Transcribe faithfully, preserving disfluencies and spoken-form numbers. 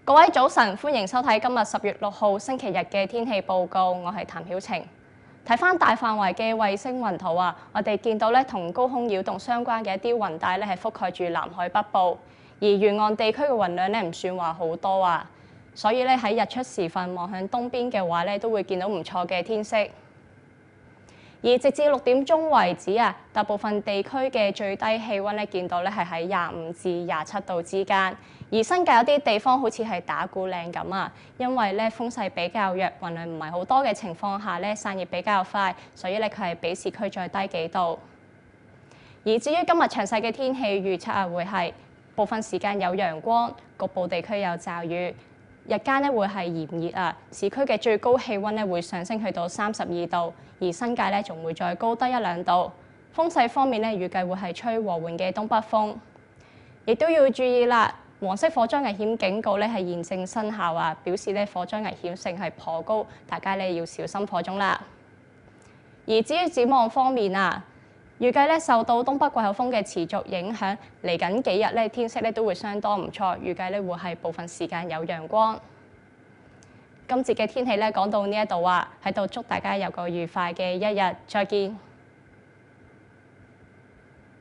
各位早晨，歡迎收睇今日十月六號星期日嘅天氣報告。我係譚曉晴。睇翻大範圍嘅衛星雲圖啊，我哋見到咧同高空擾動相關嘅一啲雲帶咧係覆蓋住南海北部，而沿岸地區嘅雲量咧唔算話好多啊，所以咧喺日出時分望向東邊嘅話咧，都會見到唔錯嘅天色。而直至六點鐘為止啊，大部分地區嘅最低氣温咧見到咧係喺廿五至廿七度之間。而新界有啲地方好似係打鼓嶺咁啊，因為咧風勢比較弱，雲量唔係好多嘅情況下咧，散熱比較快，所以咧佢係比市區再低幾度。而至於今日詳細嘅天氣預測啊，會係部分時間有陽光，局部地區有驟雨。日間咧會係炎熱啊，市區嘅最高氣温咧會上升去到三十二度，而新界咧仲會再高得一兩度。風勢方面咧，預計會係吹和緩嘅東北風，亦都要注意啦。黃色火災危險警告咧係現正生效啊，表示咧火災危險性係頗高，大家咧要小心火種啦。而至於展望方面啊，預計咧受到東北季候風嘅持續影響，嚟緊幾日咧天色咧都會相當唔錯，預計咧會係部分時間有陽光。今節嘅天氣咧講到呢一度啊，喺度祝大家有個愉快嘅一日，再見。